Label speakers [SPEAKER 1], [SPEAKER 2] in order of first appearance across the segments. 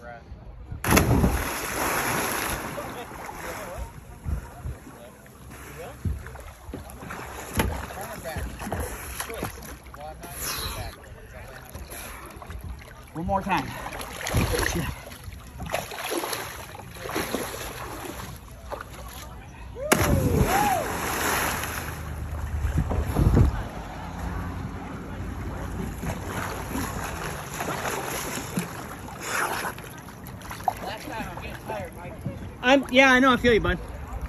[SPEAKER 1] breath.
[SPEAKER 2] One more time.
[SPEAKER 3] Yeah, I know. I feel you, bud.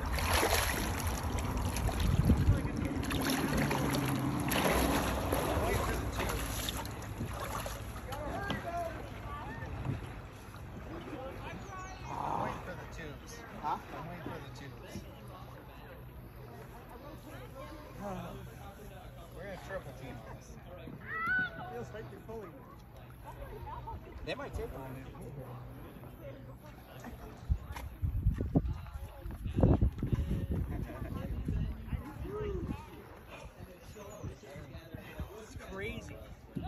[SPEAKER 2] They might take one.
[SPEAKER 3] It's crazy.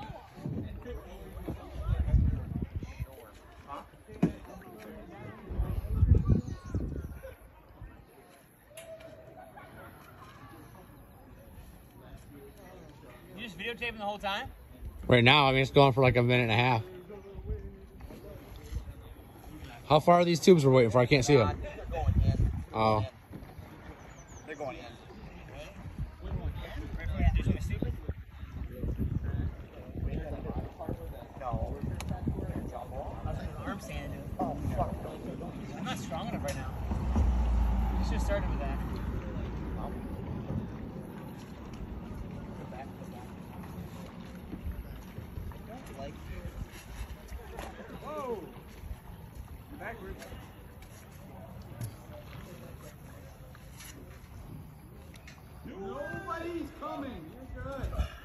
[SPEAKER 3] You just videotaping the whole time?
[SPEAKER 4] Right now, I mean, it's going for like a minute and a half. How far are these tubes we're waiting for? I can't see them.
[SPEAKER 2] They're going in.
[SPEAKER 4] Oh.
[SPEAKER 2] They're going in. No.
[SPEAKER 3] Arm sanding. Oh, fuck. I'm not strong enough right now. You should have started with that.
[SPEAKER 2] Whoa. Backwards. Nobody's coming. You're good.